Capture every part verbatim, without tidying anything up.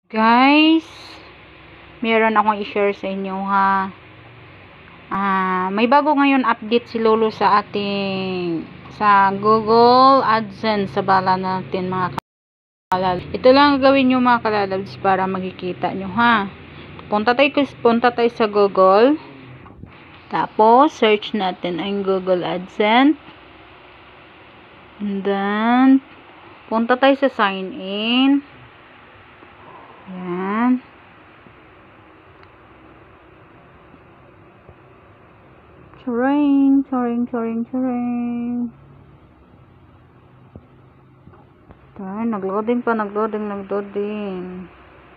Guys, meron akong i-share sa inyo ha. Ah, may bago ngayon update si Lolo sa ating sa Google AdSense sa bala natin mga kalal. Ito lang gawin nyo mga kalalabs para makikita nyo ha. Punta tayo, punta tayo sa Google. Tapos, search natin ang Google AdSense. And then, punta tayo sa sign in. Yan. Charing, charing, charing, charing. Tayo, nagloading pa, nagloading, nagloading.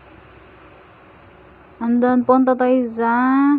And then, punta tayo sa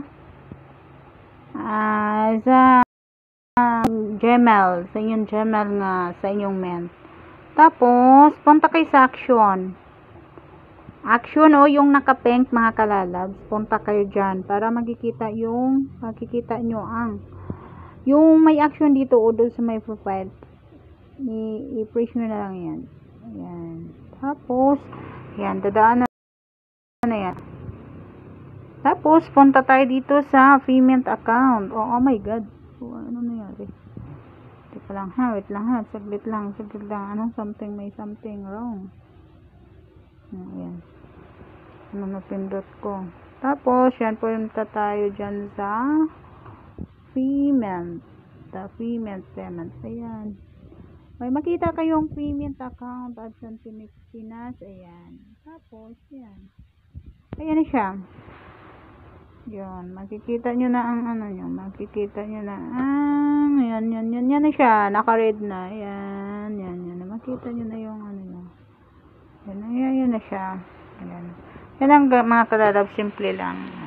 ah, sa uh, Gmail, sa inyong Gmail nga, sa inyong mail. Tapos, punta kayo sa action. Action o yung naka-pink mga kalalabs, punta kayo dyan para makikita yung makikita nyo ang yung may action dito o doon sa may profile. I-press nyo na lang yan. Ayan. Tapos, yan, dadaan na yan. Tapos, punta tayo dito sa payment account. Oh, oh my god. So, ano nangyari? Teka lang ha, wait lang ha. Saglit lang, saglit lang. Anong something, may something wrong. Ayan. Ano napindot ko. Tapos, yan, punta tayo dyan sa payment. The payment payment. Ayan. May makita kayong payment account at Santimix Pinas. Ayan. Tapos, yan. Ayan na siya. Yan. Makikita nyo na ang ano nyo. Makikita nyo na ang yan, yan, yan. Yan na siya. Naka-red na. Ayan. Yan, yan. Makita nyo na yung ano nyo. Yan, yan, yan na siya. Ayan. Yan ang mga kalalab, simple lang.